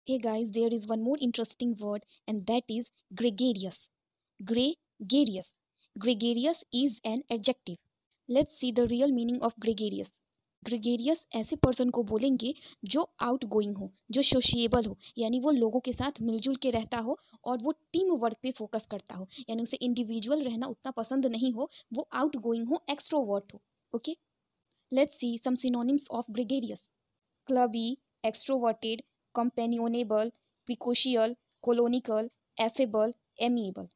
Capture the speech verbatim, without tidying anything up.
Hey guys, there is one more interesting word and that is gregarious. Gregarious. Gregarious is an adjective. Let's see the real meaning of gregarious. Gregarious ऐसे person को बोलेंगे जो out going हो, जो sociable हो, यानी वो लोगों के साथ मिलजुल के रहता हो और वो टीम वर्क पे फोकस करता हो, यानी उसे इंडिविजुअल रहना उतना पसंद नहीं हो, वो आउट गोइंग हो, एक्सट्रोवर्ट हो. Okay, let's see some synonyms of gregarious. Clubby, extroverted, companionable, precocial, colonical, affable, amiable.